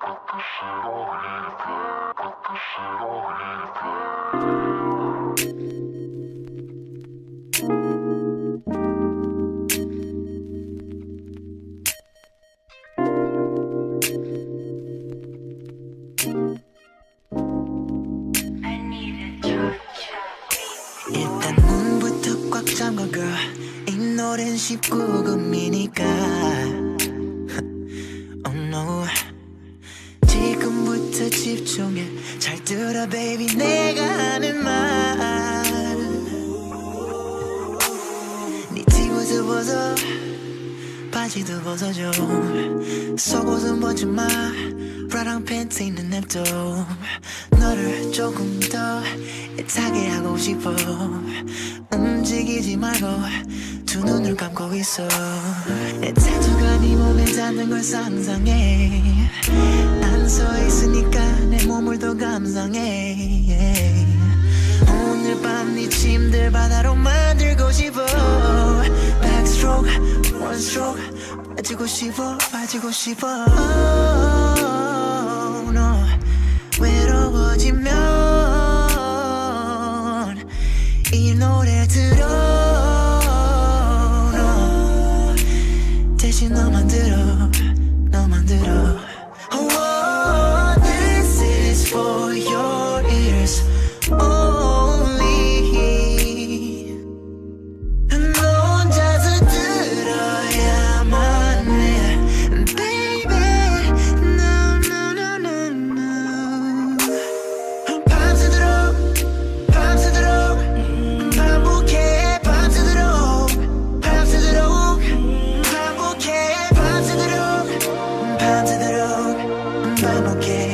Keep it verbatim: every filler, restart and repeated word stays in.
일단 문부터 꽉 잠궈 girl. 이 노래는 십구 금이니까 Oh no. 지금부터 집중해. 잘 들어 baby 내가 하는 말. 네 티옷을 벗어 바지도 벗어줘. 속옷은 벗지마. 브라랑 팬티는 냅둬. 너를 조금 더 애타게 하고 싶어. 움직이지 말고 두 눈을 감고 있어. 내 타투가 네 몸에 닿는 걸 상상해. 안 서 있으니까 내 몸을 더 감상해. 오늘 밤 네 침대 바다로 만들고 싶어. Backstroke, one stroke. 빠지고 싶어, 빠지고 싶어. Oh, no. 외로워지면 이 노래 들어. No. 대신 너만 들어, 너만 들어. Oh, this is for your ears only. 너 혼자서 들어야만 해, baby. No, no, no, no, no. 밤새도록, 밤새도록 반복해. 밤새도록, 밤새도록 반복해. 밤새도록, 밤새도록 반복해.